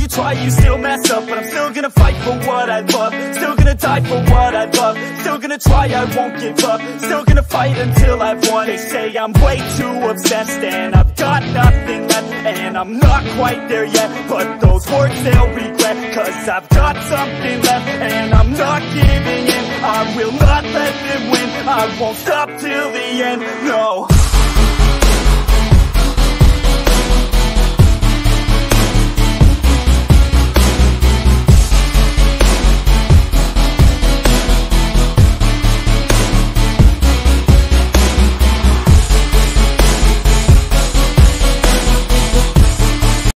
try, you still mess up, but I'm still gonna fight for what I love. Still gonna die for what I love. Still gonna try, I won't give up. Still gonna fight until I've won. They say I'm way too obsessed and I've got nothing left, and I'm not quite there yet, but those words they'll regret, cause I've got something left and I'm not giving in. I will not let them win. I won't stop till the end, no.